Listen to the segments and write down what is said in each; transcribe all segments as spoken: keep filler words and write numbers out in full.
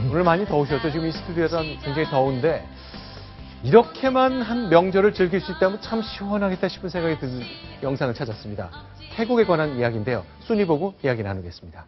오늘 많이 더우셨죠? 지금 이 스튜디오에서 굉장히 더운데 이렇게만 한 명절을 즐길 수 있다면 참 시원하겠다 싶은 생각이 드는 영상을 찾았습니다. 태국에 관한 이야기인데요. 순위 보고 이야기 나누겠습니다.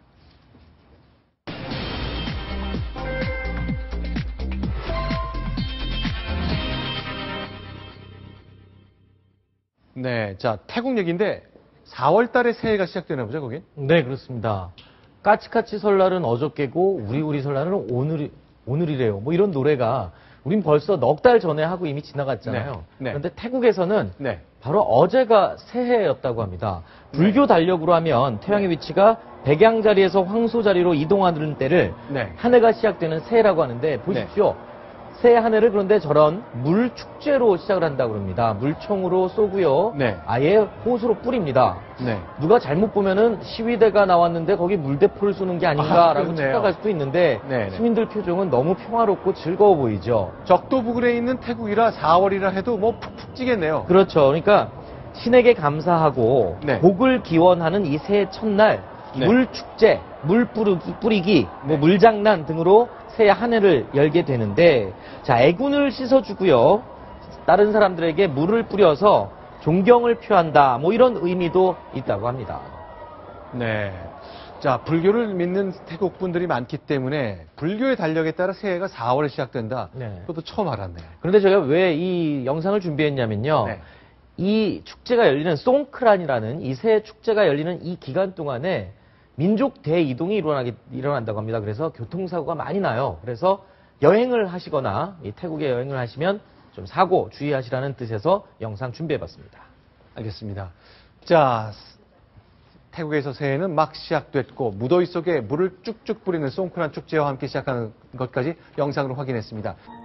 네, 자 태국 얘기인데 사월 달에 새해가 시작되나 보죠, 거긴? 네, 그렇습니다. 까치까치 설날은 어저께고 우리 우리 설날은 오늘 오늘이래요. 뭐 이런 노래가 우린 벌써 넉 달 전에 하고 이미 지나갔잖아요. 네, 네. 그런데 태국에서는 네. 바로 어제가 새해였다고 합니다. 불교 달력으로 하면 태양의 위치가 백양 자리에서 황소 자리로 이동하는 때를 네. 한 해가 시작되는 새해라고 하는데 보십시오. 새해 한 해를 그런데 저런 물 축제로 시작을 한다고 합니다. 물총으로 쏘고요. 네. 아예 호수로 뿌립니다. 네. 누가 잘못 보면은 시위대가 나왔는데 거기 물대포를 쏘는 게 아닌가라고 아, 그렇네요. 착각할 수도 있는데 네네. 시민들 표정은 너무 평화롭고 즐거워 보이죠. 적도 부근에 있는 태국이라 사월이라 해도 뭐 푹푹 찌겠네요. 그렇죠. 그러니까 신에게 감사하고 네. 복을 기원하는 이 새해 첫날 네. 물 축제, 물 뿌리기, 뿌리기 뭐 네. 물장난 등으로 새해 한 해를 열게 되는데 자 애군을 씻어주고요. 다른 사람들에게 물을 뿌려서 존경을 표한다. 뭐 이런 의미도 있다고 합니다. 네. 자, 불교를 믿는 태국 분들이 많기 때문에 불교의 달력에 따라 새해가 사월에 시작된다. 네. 그것도 처음 알았네요. 그런데 제가 왜 이 영상을 준비했냐면요. 네. 이 축제가 열리는 송크란이라는 이 새 축제가 열리는 이 기간 동안에 민족 대이동이 일어나기, 일어난다고 합니다. 그래서 교통사고가 많이 나요. 그래서 여행을 하시거나 이 태국에 여행을 하시면 좀 사고 주의하시라는 뜻에서 영상 준비해봤습니다. 알겠습니다. 자, 태국에서 새해는 막 시작됐고 무더위 속에 물을 쭉쭉 뿌리는 송크란 축제와 함께 시작하는 것까지 영상으로 확인했습니다.